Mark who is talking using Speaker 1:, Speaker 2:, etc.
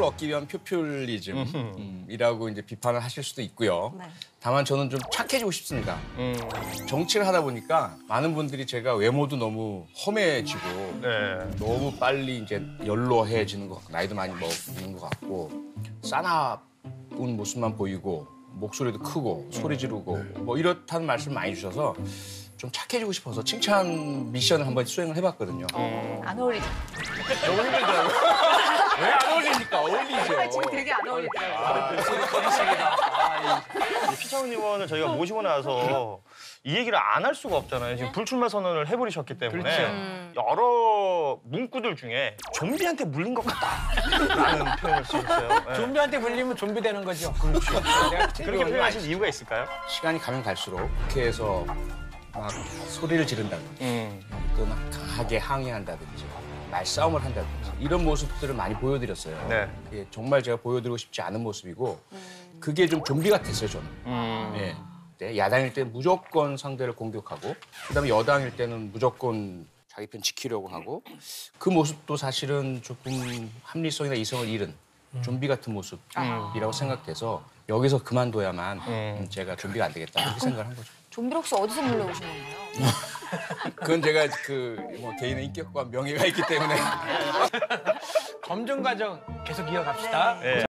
Speaker 1: 얻기 위한 포퓰리즘이라고 이제 비판을 하실 수도 있고요.
Speaker 2: 네.
Speaker 1: 다만 저는 좀 착해지고 싶습니다. 정치를 하다 보니까 많은 분들이 제가 외모도 너무 험해지고
Speaker 3: 네.
Speaker 1: 너무 빨리 이제 연로해지는 것 같고 나이도 많이 먹는 것 같고 싸나운 모습만 보이고 목소리도 크고 소리 지르고 뭐 이렇다는 말씀 많이 주셔서 좀 착해지고 싶어서 칭찬 미션을 한번 수행을 해봤거든요.
Speaker 2: 안 어울리죠?
Speaker 1: 너무 힘들더라고요. 왜 안 어울립니까? 어울리죠.
Speaker 2: 지금 되게 안 어울리더라고요.
Speaker 3: 피창훈 의원을 저희가 모시고 나서 이 얘기를 안 할 수가 없잖아요. 지금 불출마 선언을 해버리셨기 때문에 여러 문구들 중에 좀비한테 물린 것 같다라는 표현을 쓰셨어요. 네.
Speaker 4: 좀비한테 물리면 좀비 되는 거죠.
Speaker 3: 그렇죠. 그렇게 표현하신 이유가 있을까요?
Speaker 1: 시간이 가면 갈수록 국회에서 막 소리를 지른다든지 또 막 강하게 항의한다든지 말싸움을 한다든지 이런 모습들을 많이 보여드렸어요.
Speaker 3: 네.
Speaker 1: 그게 정말 제가 보여드리고 싶지 않은 모습이고 그게 좀 좀비 같았어요, 저는. 예. 네, 야당일 때는 무조건 상대를 공격하고 그다음에 여당일 때는 무조건 자기 편 지키려고 하고 그 모습도 사실은 조금 합리성이나 이성을 잃은 좀비 같은 모습이라고 생각돼서 여기서 그만둬야만 제가 좀비가 안 되겠다 이렇게 생각을 한 거죠.
Speaker 2: 좀비 혹시 어디서 물려오신 건가요?
Speaker 1: 그건 제가 뭐 개인의 인격과 명예가 있기 때문에
Speaker 4: 검증 과정 계속 이어갑시다.
Speaker 3: 네.